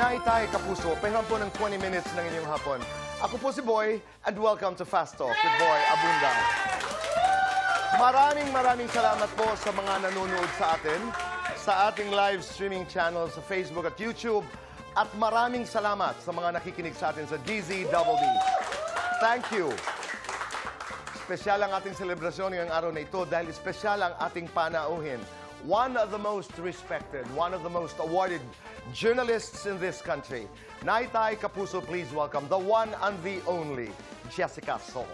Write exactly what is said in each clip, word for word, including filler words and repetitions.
Naitay Kapuso, pahiram po ng twenty minutes ng inyong hapon. Ako po si Boy, and welcome to Fast Talk with Boy Abunda. Maraming maraming salamat po sa mga nanonood sa atin, sa ating live streaming channel sa Facebook at YouTube, at maraming salamat sa mga nakikinig sa atin sa D Z D D. Thank you. Espesyal ang ating selebrasyon ngayong araw na ito dahil espesyal ang ating panauhin. One of the most respected, one of the most awarded journalists in this country. Naitay Kapuso, please welcome the one and the only Jessica Soul.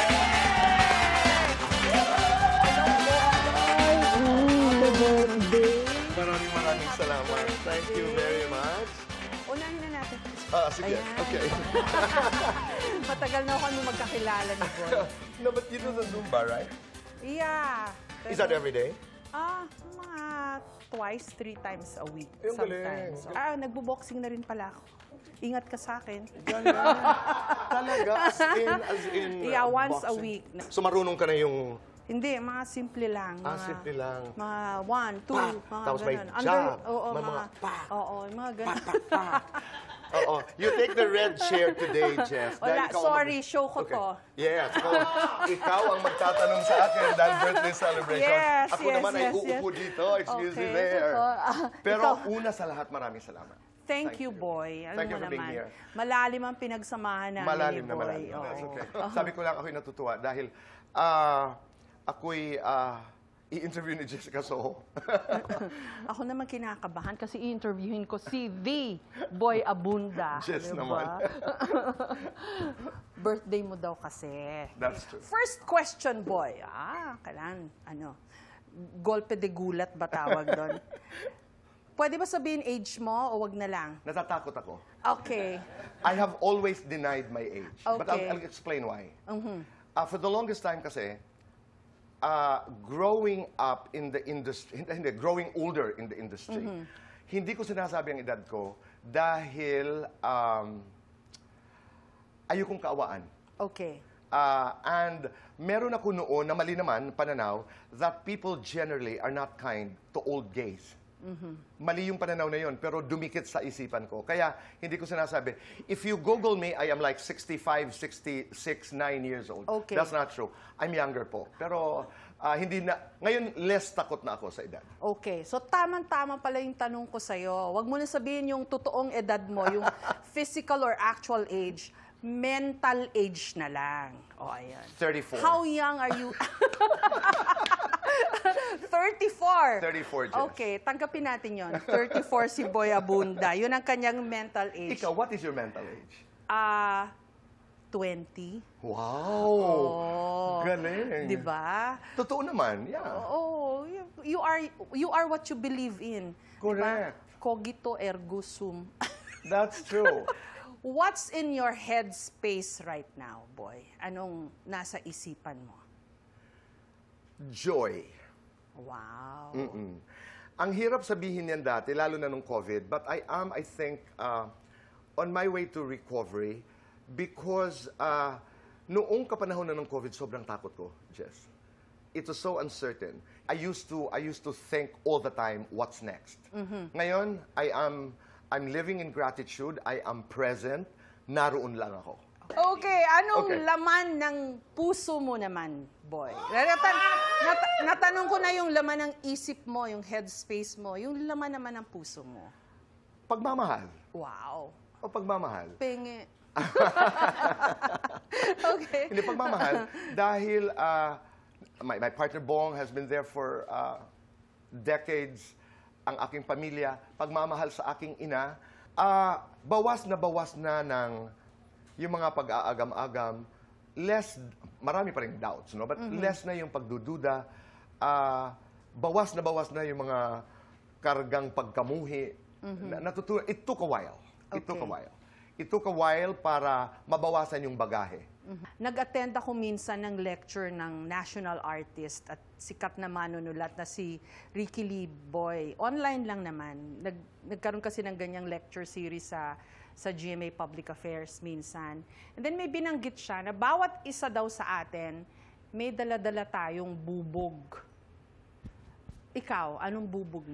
Maraming maraming salamat. Thank you very much. Unahin na natin. Ah, sige. Ayan. Okay. Matagal na ako nung magkakilala ni Boy. No, but you do the Zumba, right? Yeah. Is that every day? Ah, mga twice, three times a week. Yung Sometimes. galing. Ah, nagbo-boxing na rin pala ako. Ingat ka sa akin. Galing. Talaga, as in, as in Yeah, uh, once a boxing. week. So marunong ka na yung... Hindi, mga simple lang. Ah, mga, simple lang. Mga one, two, Pa, mga tapos may ganun. jab, oo, may mga, mga pa. Oo, mga ganun. Pa, pa, pa. Oo. You take the red chair today, Jess. Wala, Dahil ikaw ang sorry, mag- show ko Okay. to. Yes. So, ikaw ang magtatanong sa akin dahil birthday celebration. Yes, Ako yes, naman ay yes, uupo yes. dito. Excuse me Okay, there. ito. Ah, Pero ikaw- una sa lahat, maraming salamat. Thank, you, Boy. Alam Thank you mo for being naman, here. malalim ang pinagsamahan namin Malalim ni na Boy. malalim. Oo. That's okay. Sabi ko lang ako'y natutuwa dahil ah, ako'y ah, i-interview ni Jessica Soho. Ako naman kinakabahan kasi i-interviewin ko si The Boy Abunda. Yes diba? naman. Birthday mo daw kasi. That's true. First question, Boy. Ah, kailan, ano, golpe de gulat ba tawag doon? Pwede ba sabihin age mo o wag na lang? Natatakot ako. Okay. I have always denied my age. But I'll, Okay. I'll explain why. Mhm. Uh, for the longest time kasi, uh, growing up in the industry, hindi, hindi, growing older in the industry, hindi ko sinasabi ang edad ko dahil um, ayokong kaawaan. Okay. Uh, and meron ako noon na mali naman, pananaw, that people generally are not kind to old gays. Mali yung pananaw na yun, pero dumikit sa isipan ko. Kaya hindi ko sinasabi, if you Google me, I am like sixty-five, sixty-six, nine years old. Okay. That's not true. I'm younger po. Pero uh, hindi na, ngayon less takot na ako sa edad. Okay. So, tamang-tama pala yung tanong ko sa'yo. Huwag mo na sabihin yung totoong edad mo, yung physical or actual age. Mental age na lang. O, ayan. thirty-four. How young are you? thirty-four. thirty-four, Jess. Okay, tanggapin natin yon. thirty-four si Boy Abunda. Yun ang kanyang mental age. Ikaw, what is your mental age? Ah, twenty. Wow! Oh. Galing. Di ba? Totoo naman, yeah. Oh, you, you are you are what you believe in. Correct. Diba? Cogito ergo sum. That's true. What's in your head space right now, Boy? Anong nasa isipan mo? Joy. Wow. Mm-mm. Ang hirap sabihin yan dati, lalo na nung COVID, but I am, I think, uh, on my way to recovery because uh, noong kapanahon na ng COVID, sobrang takot ko, Jess. It was so uncertain. I used to, I used to think all the time, what's next? Ngayon, I am, I'm living in gratitude, I am present, naroon lang ako. Okay, anong Okay. laman ng puso mo naman, Boy? Natan nat natanong ko na yung laman ng isip mo, yung headspace mo, yung laman naman ng puso mo. Pagmamahal. Wow. O pagmamahal. Penge. Okay. Hindi, pagmamahal. Dahil uh, my, my partner Bong has been there for uh, decades. Ang aking pamilya, pagmamahal sa aking ina. Uh, bawas na bawas na ng yung mga pag-aagam-agam. Less, marami pa rin doubts, no? But less na yung pagdududa. Uh, bawas na bawas na yung mga kargang pagkamuhi. Na, natutunan. It took a while. It took a Okay. while. It took a while para mabawasan yung bagahe. Nag-attend ako minsan ng lecture ng national artist at sikat na manunulat na si Ricky Lee Boy. Online lang naman. Nag, nagkaroon kasi ng ganyang lecture series sa sa G M A Public Affairs minsan. And then may binanggit siya na bawat isa daw sa atin may dala-dala tayong bubog. Ikaw, anong bubog mo?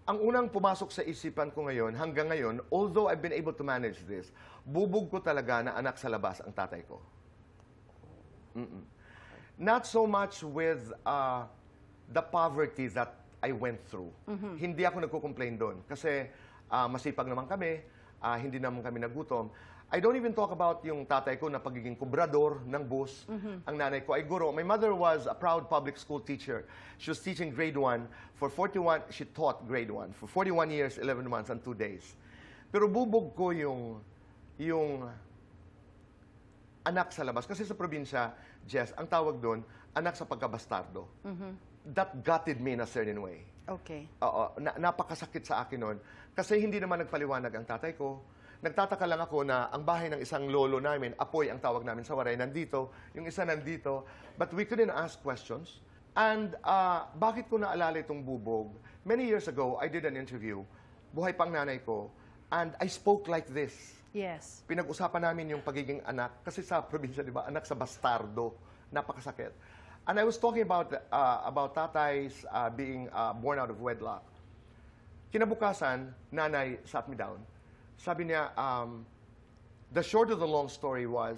ang unang pumasok sa isipan ko ngayon, hanggang ngayon, although I've been able to manage this, bubog ko talaga na anak sa labas ang tatay ko. Mm-mm. Not so much with uh, the poverty that I went through. Mm-hmm. Hindi ako nagko-complain doon. Kasi uh, masipag naman kami, uh, hindi naman kami nagutom. I don't even talk about yung tatay ko na pagiging kubrador ng bus. Mm-hmm. Ang nanay ko ay guro. My mother was a proud public school teacher. She was teaching grade one. For forty-one, she taught grade one. For forty-one years, eleven months, and two days. Pero bubog ko yung, yung anak sa labas. Kasi sa probinsya, Jess, ang tawag doon, anak sa pagkabastardo. Mm-hmm. That gutted me in a certain way. Okay. Oo, na, napakasakit sa akin noon. Kasi hindi naman nagpaliwanag ang tatay ko. Nagtataka lang ako na ang bahay ng isang lolo namin, apoy ang tawag namin sa Waray, nandito, yung isa nandito. But we couldn't ask questions. And uh, bakit ko naalala itong bubog? Many years ago, I did an interview. Buhay pang nanay ko. And I spoke like this. Yes. Pinag-usapan namin yung pagiging anak. Kasi sa probinsya, di ba, anak sa bastardo. Napakasakit. And I was talking about, uh, about tatay's uh, being uh, born out of wedlock. Kinabukasan, nanay sat me down. Sabi niya, um, the short of the long story was,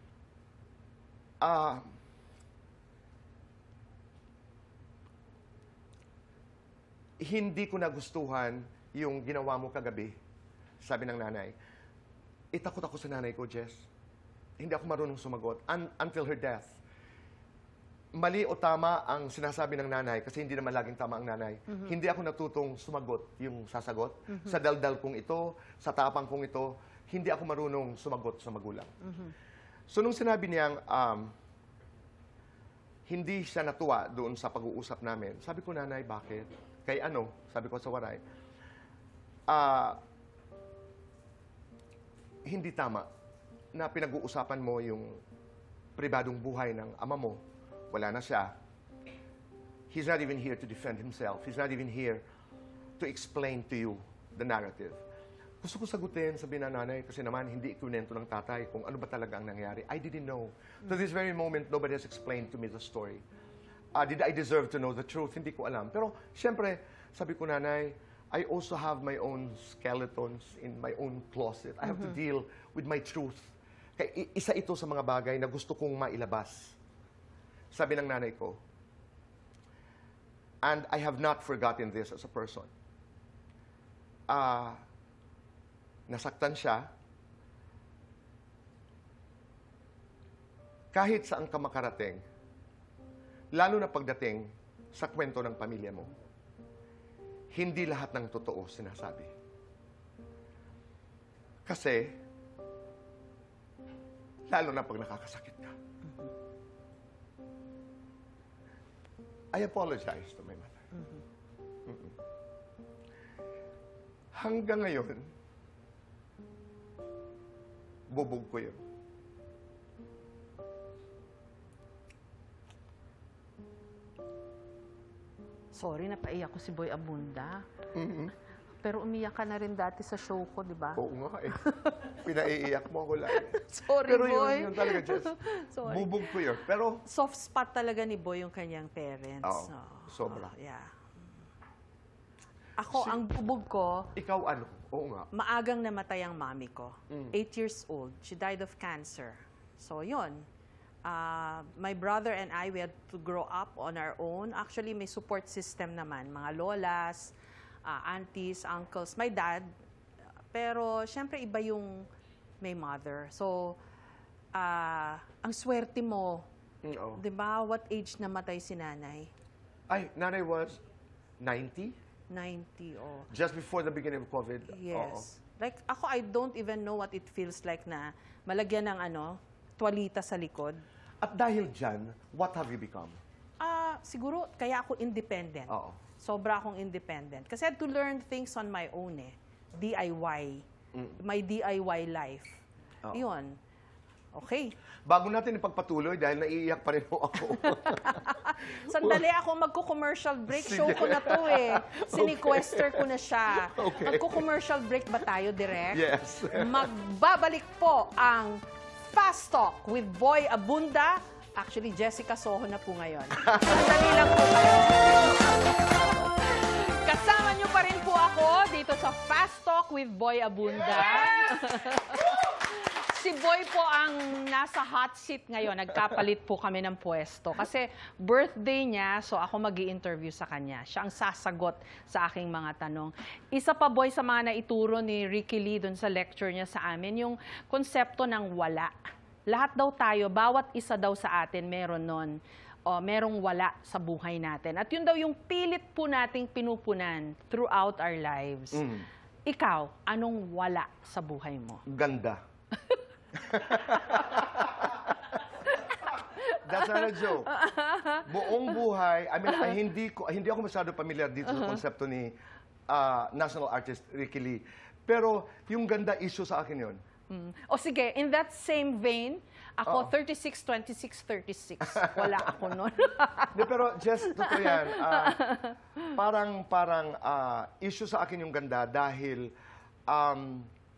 uh, hindi ko nagustuhan yung ginawa mo kagabi, sabi ng nanay. Itakot ako sa nanay ko, Jess. Hindi ako marunong sumagot un- until her death. Mali o tama ang sinasabi ng nanay, kasi hindi naman laging tama ang nanay. Mm-hmm. Hindi ako natutong sumagot yung sasagot. Mm-hmm. Sa daldal kong ito, sa tapang kong ito, hindi ako marunong sumagot sa magulang. Mm-hmm. So nung sinabi niyang, um, hindi siya natuwa doon sa pag-uusap namin, sabi ko, nanay, bakit? Kay ano? Sabi ko sa Waray, ah, hindi tama na pinag-uusapan mo yung pribadong buhay ng ama mo. Wala na siya. He's not even here to defend himself. He's not even here to explain to you the narrative. Gusto ko sagutin, sabi na nanay, kasi naman hindi ikunento ng tatay kung ano ba talaga ang nangyari. I didn't know. To this very moment, nobody has explained to me the story. Uh, did I deserve to know the truth? Hindi ko alam. Pero, siyempre, sabi ko, nanay, I also have my own skeletons in my own closet. I have mm-hmm. to deal with my truth. Kaya isa ito sa mga bagay na gusto kong mailabas. Sabi ng nanay ko, and I have not forgotten this as a person. Uh, nasaktan siya. Kahit saan ka makarating, lalo na pagdating sa kwento ng pamilya mo, hindi lahat ng totoo sinasabi. Kasi, lalo na pag nakakasakit ka. I apologize to my mother. Mm-hmm. Mm-mm. Hanggang ngayon, bubog ko yun. Sorry, napaiyak ko si Boy Abunda. Mm-hmm. Pero umiyak ka na rin dati sa show ko, di ba? Oo nga eh. Pinaiiyak mo ako lagi. Sorry, Pero Boy. yun, yun talaga, Jess. Sorry. Bubog ko yun. Pero, Soft spot talaga ni Boy yung kanyang parents. Oo, Oh, sobra. oh, yeah. Ako, Si- ang bubog ko, ikaw ano? Oo nga. maagang namatay ang mami ko. Mm. Eight years old. She died of cancer. So, yun. Uh, my brother and I, we had to grow up on our own. Actually, may support system naman. Mga lolas, uh, aunties, uncles, my dad. Pero, syempre, iba yung may mother. So, uh, ang swerte mo, Mm, oo. di ba, what age namatay si nanay? Ay, nanay was ninety? ninety, oh. Just before the beginning of COVID? Yes. Like, ako, I don't even know what it feels like na malagyan ng ano, tuwalita sa likod. At dahil dyan, what have you become? Ah, siguro, kaya ako independent. Oo. Sobra akong independent. Kasi I had to learn things on my own eh. D I Y. Mm. My D I Y life. Oo. Yun. Okay. Bago natin ipagpatuloy, dahil naiiyak pa rin po ako. Sandali ako magko-commercial break. Sige. Show ko na to eh. Sinequester ko na siya. Okay. Magko-commercial break ba tayo, direct? Yes. Magbabalik po ang Fast Talk with Boy Abunda. Actually, Jessica Soho na po ngayon. Sandali lang po kayo. Kasama niyo pa rin po ako Fast Talk with Boy Abunda. Si Boy po ang nasa hot seat ngayon. Nagkapalit po kami ng pwesto. Kasi birthday niya, so ako mag-i-interview sa kanya. Siya ang sasagot sa aking mga tanong. Isa pa, Boy, sa mga naituro ni Ricky Lee dun sa lecture niya sa amin, yung konsepto ng wala. Lahat daw tayo, bawat isa daw sa atin meron nun. O, merong wala sa buhay natin. At yun daw yung pilit po nating pinupunan throughout our lives. Mm. Ikaw, anong wala sa buhay mo? Ganda. That's not a joke. Buong buhay, I mean, ay, hindi ko hindi ako masyado familiar dito sa konsepto ni ah, national artist Ricky Lee. Pero yung ganda issue sa akin yun. Mm. O sige, in that same vein, ako Oo. thirty-six, twenty-six, thirty-six. Wala ako nun. De, pero just totoo yan. ah, parang parang ah, issue sa akin yung ganda dahil um,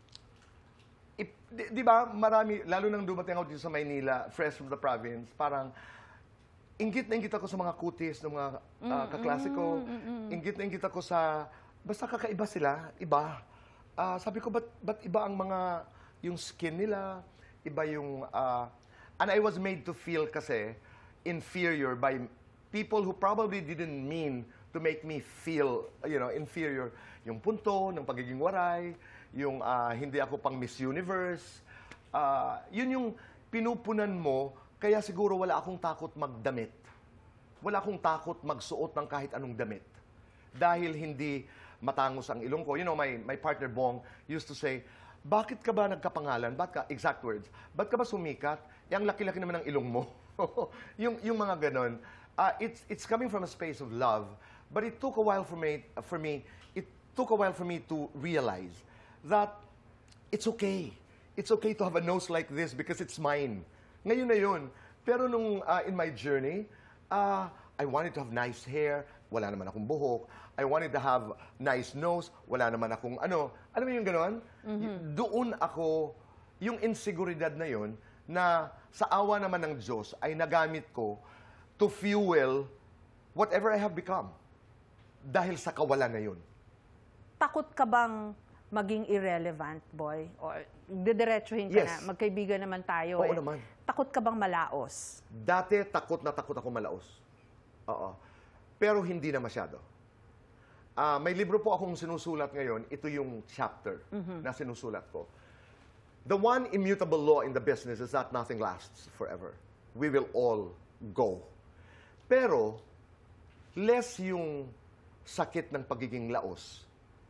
ip- di, di ba marami, lalo nang dumating ako dito sa Maynila, fresh from the province, parang inggit na inggit ako sa mga kutis ng mga ah, kaklase ko. Inggit na inggit ako sa, basta kakaiba sila, iba. Ah, sabi ko, ba't, ba't iba ang mga, yung skin nila, iba yung, ah, and I was made to feel kasi inferior by people who probably didn't mean to make me feel, you know, inferior. Yung punto, ng pagiging waray, yung ah, hindi ako pang Miss Universe. Ah, yun yung pinupunan mo, kaya siguro wala akong takot magdamit. Wala akong takot magsuot ng kahit anong damit. Dahil hindi matangos ang ilong ko. You know, my, my partner Bong used to say, bakit ka ba nagkapangalan? Bakit ka, exact words, bakit ka ba sumikat? Yang laki-laki naman ang ilong mo. yung, yung mga ganon. Uh, it's, it's coming from a space of love. But it took a while for me, for me, it took a while for me to realize that it's okay. It's okay to have a nose like this because it's mine. Ngayon na yun. Pero nung uh, in my journey, uh, I wanted to have nice hair. Wala naman akong buhok. I wanted to have nice nose. Wala naman akong ano. Alam mo yung gano'n? Mm-hmm. Doon ako, yung inseguridad na yun, na sa awa naman ng Diyos ay nagamit ko to fuel whatever I have become. Dahil sa kawalan na yun. Takot ka bang maging irrelevant, Boy? O didiretsuhin ka Yes. na? Magkaibigan naman tayo. Oo eh. naman. Takot ka bang malaos? Dati, takot na takot ako malaos. Oo. Pero hindi na masyado. Ah, may libro po akong sinusulat ngayon. Ito yung chapter na sinusulat ko. The one immutable law in the business is that nothing lasts forever. We will all go. Pero, less yung sakit ng pagiging laos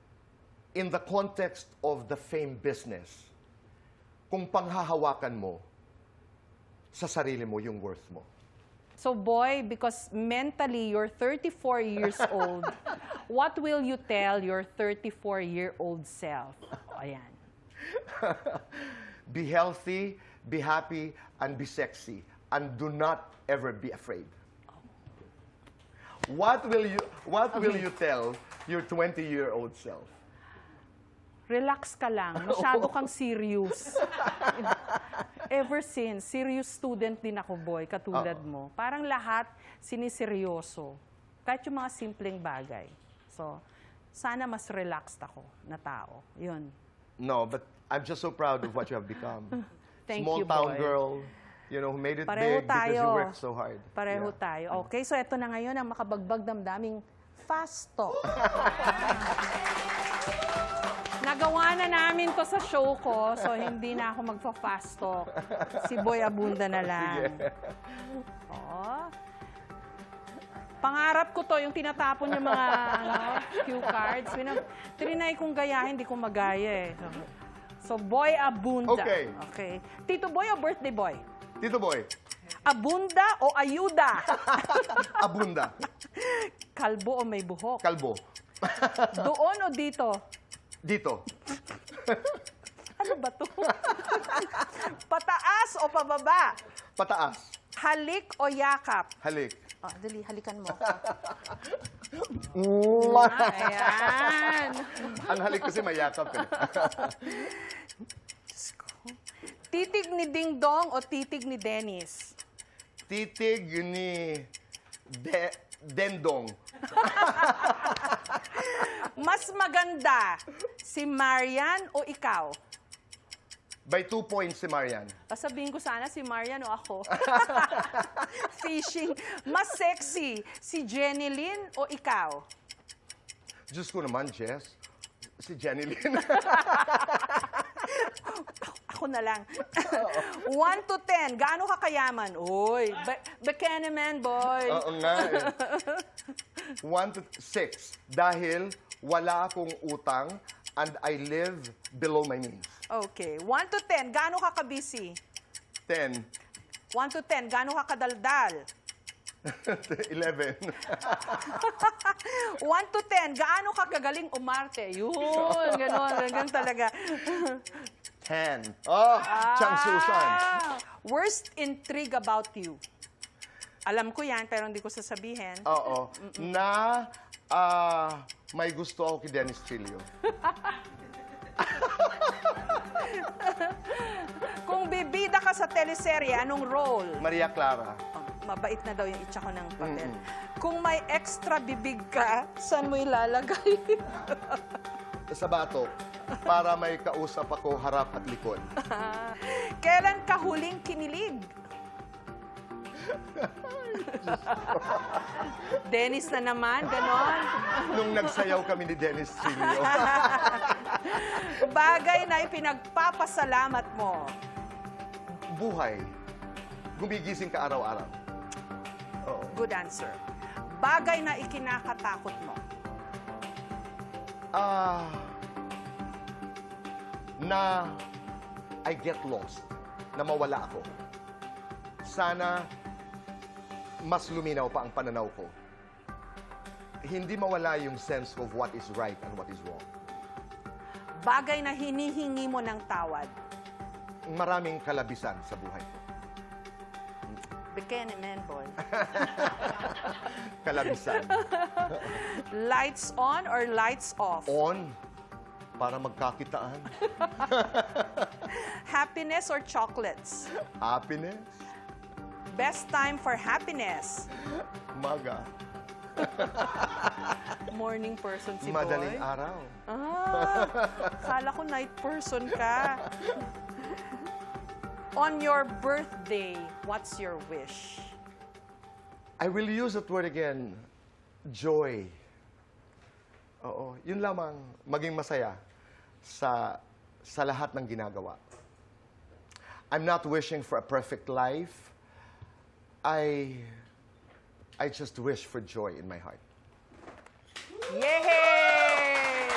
in the context of the fame business. Kung panghahawakan mo sa sarili mo yung worth mo. So, Boy, because mentally you're thirty-four years old, what will you tell your thirty-four-year-old self? O, ayan. Be healthy, be happy, and be sexy. And do not ever be afraid. What will you What will you tell your twenty-year-old self? Relax ka lang. Masyado kang serious. Ever since, serious student din ako, Boy, katulad Uh-oh. mo. Parang lahat siniseryoso. Kahit yung mga simpleng bagay. So, sana mas relaxed ako na tao. Yun. No, but I'm just so proud of what you have become. Thank Small you, town Boy. girl, you know, who made it Pareho big because you tayo. worked so hard. Pareho Yeah. tayo. Okay, so eto na ngayon ang makabagbag damdaming Fast Talk. Nagawa na namin to sa show ko, so hindi na ako magpa-fast talk. Si Boy Abunda na lang. Oh. Pangarap ko to, yung tinatapon yung mga ano, cue cards. Pinag- Trinay kong gayahin, hindi ko magaya eh. So, Boy Abunda. Okay. Okay. Tito Boy o birthday boy? Tito Boy, Abunda o ayuda? abunda, Kalbo o may buhok? kalbo, Doon o dito? dito, Ano ba to? Pataas o pababa? pataas, Halik o yakap? halik. Oh, dali, halikan mo. Mwah! Ayan. Ang halik kasi mayakap eh. Titig ni Ding Dong o titig ni Dennis? Titig ni De Dendong. Mas maganda Si Marian o ikaw? By two points si Marian. Pasabihin ko sana si Marian o ako. Fishing. Mas sexy, si Jenny Lynn o ikaw? Diyos ko naman, Jess. Si Jenny Lynn. Ako na lang. one to ten, gaano ka kayaman? Uy, be Bikini man, boy. Oo nga eh. One to six. Dahil wala akong utang and I live below my means. Okay. one to ten, gaano ka ka-busy? Ten. one to ten, gaano ka kadaldal? Eleven. one to ten, gaano ka kagaling umarte? Yun, gano'n, ganyan talaga. Ten. Oh, Chang Susan. Ah, worst intrigue about you? Alam ko yan, pero hindi ko sasabihin. Oo. Na ah, may gusto ako kay Dennis Trillo. Kung bibida ka sa teleserye, anong role? Maria Clara. Oh, mabait na daw yung itsa ko ng papel. Kung may extra bibig ka, saan mo ilalagay? Sa bato. Para may kausap ako harap at likod. Kailan ka huling kinilig? Dennis na naman, ganon. Nung nagsayaw kami ni Dennis Trillo. Bagay na ipinagpapasalamat mo. Buhay. Gumigising ka araw-araw. Oo. Good answer. Bagay na ikinakatakot mo. Ah... na I get lost, na mawala ako. Sana mas luminaw pa ang pananaw ko. Hindi mawala yung sense of what is right and what is wrong. Bagay na hinihingi mo ng tawad. Maraming kalabisan sa buhay ko. Bikini man, boy. Kalabisan. Lights on or lights off? On, para magkakitaan. Happiness or chocolates? Happiness. Best time for happiness? Maga. Morning person si Madaling boy? araw. Ah, kala ko night person ka. On your birthday, what's your wish? I will use that word again. Joy. Oo, yun lamang, maging masaya sa, sa lahat ng ginagawa. I'm not wishing for a perfect life. I, I just wish for joy in my heart. Yay!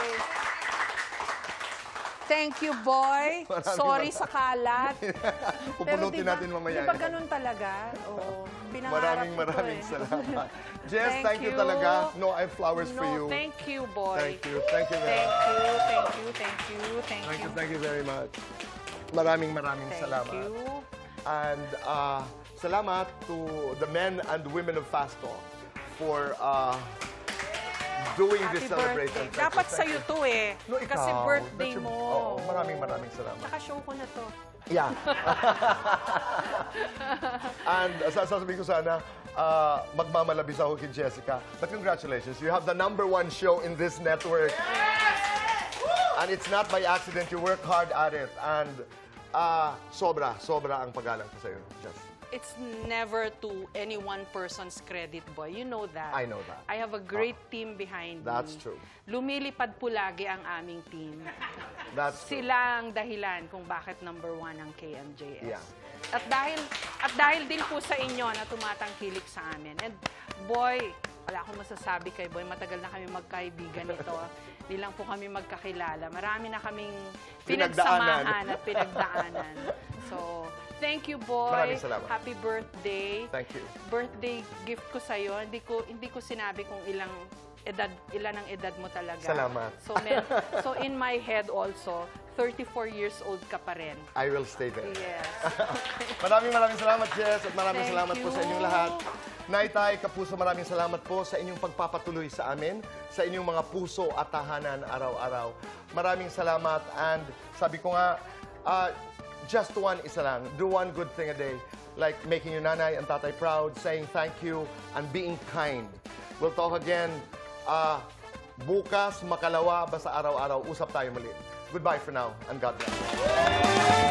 Thank you, boy. Maraming Sorry mar- sa kalat. Pupunutin diba- natin mamaya. Di ba ganun talaga? Oo. Pinangarap Maraming ko to maraming eh. salamat. Jess, Thank thank, you. you. talaga. No, I have flowers no, for you. thank you, boy. Thank you. Thank you, Thank ma'am. you, thank you, thank you, thank Thank you. you, thank you very much. Maraming maraming Thank salamat. you. And uh, salamat to the men and women of Fast Talk for uh, doing Happy this celebration. birthday. Thank Dapat you, thank sa'yo you. to eh. No, ikaw. Kasi birthday That's your- mo. Oo, maraming maraming salamat. Tsaka show ko na to. Yeah. And uh, sasabihin ko sana, uh, magmamalabis ako kay Jessica. But congratulations, you have the number one show in this network. And it's not by accident, you work hard at it. And uh, sobra, sobra ang paggalang ko sa'yo, Jess. It's never to any one person's credit, boy. You know that. I know that. I have a great team behind That's me. true. Lumilipad po lagi ang aming team. That's true. Sila ang dahilan kung bakit number one ang K M J S. Yeah. At dahil at dahil din po sa inyo na tumatangkilik sa amin. And boy, wala akong masasabi kay Boy. Matagal na kami magkaibigan nito. Hindi lang po kami magkakilala. Marami na kaming pinagsamahan at pinagdaanan. So, thank you, Boy. Maraming salamat. Happy birthday. Thank you. Birthday gift ko sa'yo. Hindi ko, hindi ko sinabi kung ilang edad, ilan ang edad mo talaga. Salamat. So, men, so in my head also, thirty-four years old ka pa rin. I will stay there. Yes. Maraming maraming salamat, Jess, at maraming Thank salamat po sa you. inyong lahat. Naitay, Kapuso, maraming salamat po sa inyong pagpapatuloy sa amin, sa inyong mga puso at tahanan araw-araw. Maraming salamat, and sabi ko nga, uh, just one isa lang, do one good thing a day, like making your nanay and tatay proud, saying thank you, and being kind. We'll talk again uh, Bukas, makalawa, basta araw-araw, usap tayo muli. Goodbye for now, and God bless.